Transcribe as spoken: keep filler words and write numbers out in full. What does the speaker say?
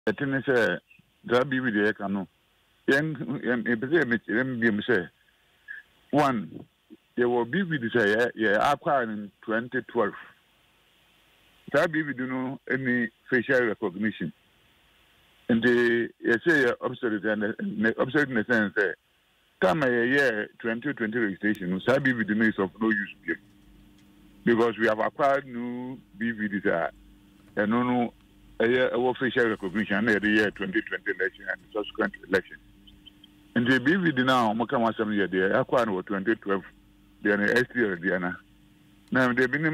Etene say that B V D can no. Yen yen ebese me me me say one there will be V D say yeah acquired in twenty twelve. That B V D no any facial recognition. And the you say obsolete and obsolete in the sense that come a year twenty twenty registration, so B V D is of no use because we have acquired new B V Ds and no no a year of facial recognition the year twenty twenty election and subsequent election. And the B V D now, Mokama some year they acquired twenty twelve, they are S T L Diana. Now they've been